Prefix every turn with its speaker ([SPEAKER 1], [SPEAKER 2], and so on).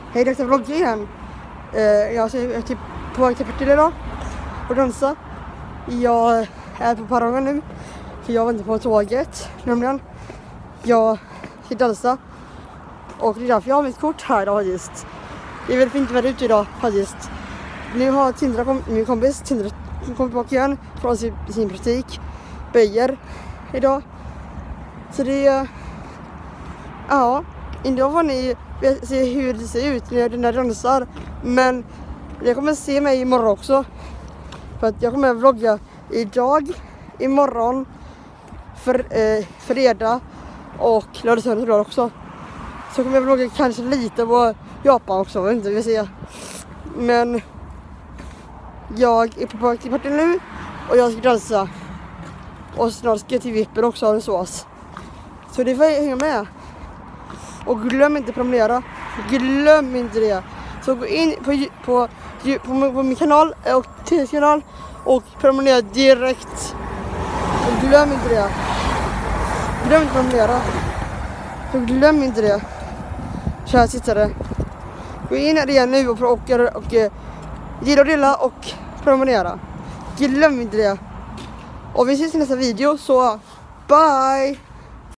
[SPEAKER 1] Hej, det är vlogg igen. Jag är typ på väg till Partille idag och dansa. Jag är på perrongen nu för jag väntar på tåget. Nämligen, jag ska dansa och det är därför jag har mitt kort här idag just. Det är väldigt fint väder ute idag faktiskt. Nu har Tindra, min kompis Tindra, kommit tillbaka igen från sin praktik. Böjer idag. Så det är... Ja, idag får ni se hur det ser ut när den där dansar. Men jag kommer se mig imorgon också. För att jag kommer vlogga idag, imorgon, fredag och lördag söndag också. Så kommer jag vlogga kanske lite på Japan också, inte vi ser. Men jag är på väg till Partille nu och jag ska dansa. Och snart ska jag till Vippen också ha en sås. Så det får jag hänga med. Och glöm inte promenera. Glöm inte det. Så gå in på min kanal och TV:s kanal och promenera direkt. Och glöm inte det. Glöm inte promenera. Så glöm inte det. Kära tittare. Gå in redan nu och gilla och dela och promenera. Glöm inte det. Och vi ses i nästa video, så bye!